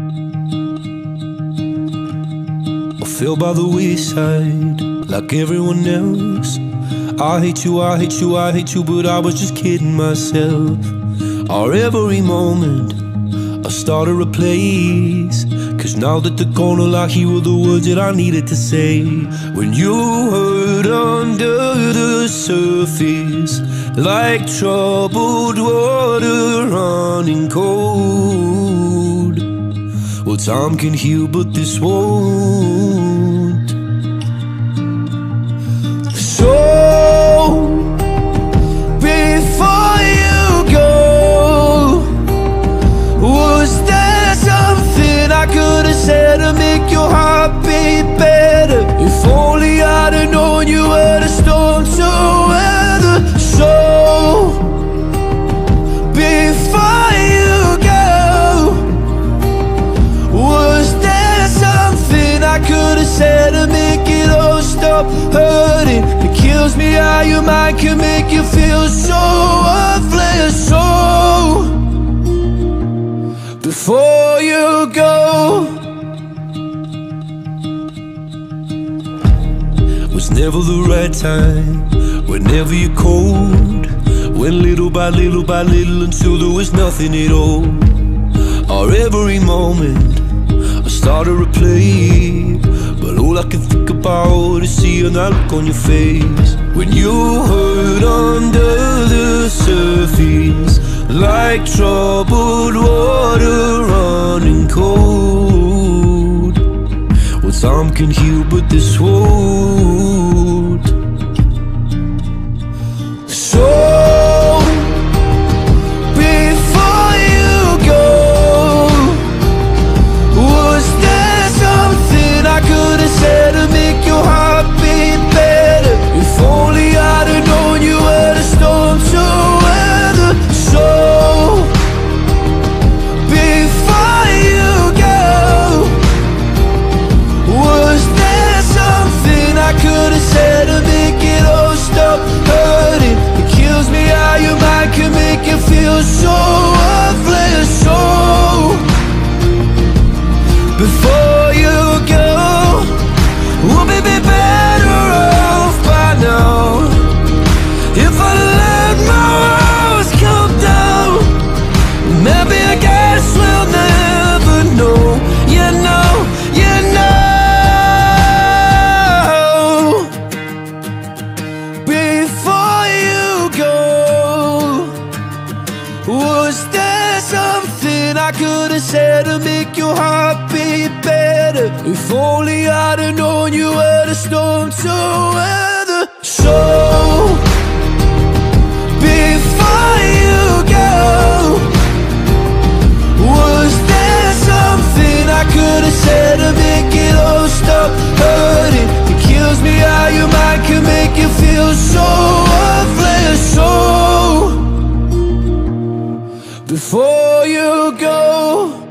I fell by the wayside like everyone else. I hate you, I hate you, I hate you, but I was just kidding myself. Our every moment I started a place, 'cause now that they're gone, all I hear were the words that I needed to say. When you hurt under the surface, like troubled water running cold. Well, time can heal, but this won't. So before you go, was there something I could have said to make your heart beat better? If only I'd have known you were the storm to weather. So before you go, was there something I could have said to make it all stop hurting? It kills me how your mind can make you feel so worthless. So before you go, was never the right time, whenever you're cold. Went little by little by little until there was nothing at all. Our every moment I started to play, but all I can think about is seeing that look on your face. When you hurt under the surface, like troubled water running cold. Well, time can heal, but this won't. So before you go, was there something I could have said to make your heart beat better? If only I'd have known you were the storm to weather. So before you go, was there something I could have said to make it all stop hurting? It kills me how your mind can make you feel so worthless. So before you go, we'll be better off by now. If I let my walls come down, maybe I guess we'll never know. You know, you know. Before you go, was there something I could have said to make your heart beat better? If only I'd have known you were the storm to weather. So before you go, was there something I could have said to make it all stop hurting? It kills me how your mind can make you feel so worthless. So before you go,